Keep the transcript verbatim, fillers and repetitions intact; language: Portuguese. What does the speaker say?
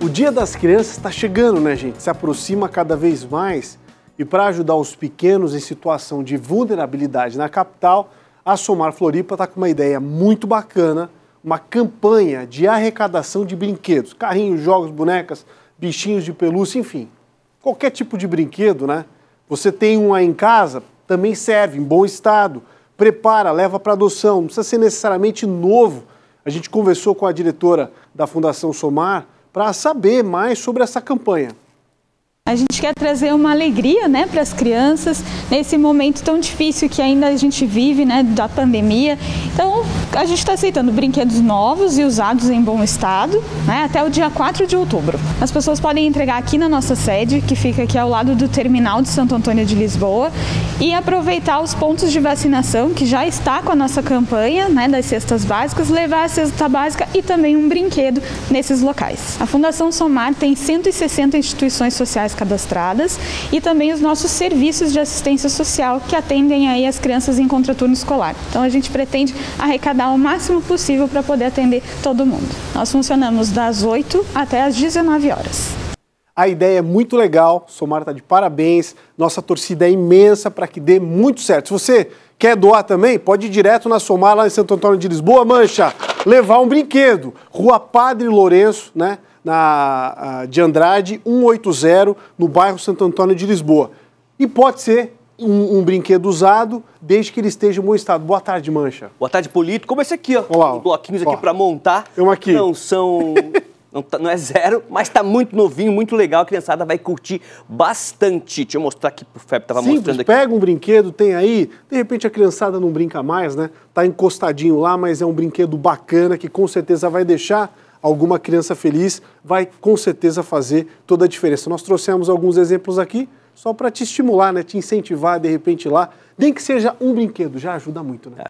O Dia das Crianças está chegando, né, gente? Se aproxima cada vez mais e para ajudar os pequenos em situação de vulnerabilidade na capital, a Somar Floripa está com uma ideia muito bacana, uma campanha de arrecadação de brinquedos, carrinhos, jogos, bonecas, bichinhos de pelúcia, enfim, qualquer tipo de brinquedo, né? Você tem um aí em casa, também serve, em bom estado, prepara, leva para adoção, não precisa ser necessariamente novo. A gente conversou com a diretora da Fundação Somar para saber mais sobre essa campanha. A gente quer trazer uma alegria, né, para as crianças nesse momento tão difícil que ainda a gente vive, né, da pandemia. Então, a gente está aceitando brinquedos novos e usados em bom estado, né, até o dia quatro de outubro. As pessoas podem entregar aqui na nossa sede, que fica aqui ao lado do terminal de Santo Antônio de Lisboa, e aproveitar os pontos de vacinação, que já está com a nossa campanha, né, das cestas básicas, levar a cesta básica e também um brinquedo nesses locais. A Fundação Somar tem cento e sessenta instituições sociais cadastradas e também os nossos serviços de assistência social que atendem aí as crianças em contraturno escolar. Então a gente pretende arrecadar o máximo possível para poder atender todo mundo. Nós funcionamos das oito até as dezenove horas. A ideia é muito legal, Somar está de parabéns, nossa torcida é imensa para que dê muito certo. Se você quer doar também, pode ir direto na Somar, lá em Santo Antônio de Lisboa, Mancha, levar um brinquedo. Rua Padre Lourenço, né? Na, de Andrade, cento e oitenta, no bairro Santo Antônio de Lisboa. E pode ser um, um brinquedo usado, desde que ele esteja em bom estado. Boa tarde, Mancha. Boa tarde, Polito. Como esse aqui, ó. Olá, os bloquinhos aqui para montar. Eu aqui. Não são... Não, tá, não é zero, mas tá muito novinho, muito legal. A criançada vai curtir bastante. Deixa eu mostrar aqui pro Feb, tava Simples, mostrando aqui. Pega um brinquedo, tem aí. De repente a criançada não brinca mais, né? Tá encostadinho lá, mas é um brinquedo bacana que com certeza vai deixar alguma criança feliz, vai com certeza fazer toda a diferença. Nós trouxemos alguns exemplos aqui só para te estimular, né? Te incentivar de repente lá. Nem que seja um brinquedo, já ajuda muito, né?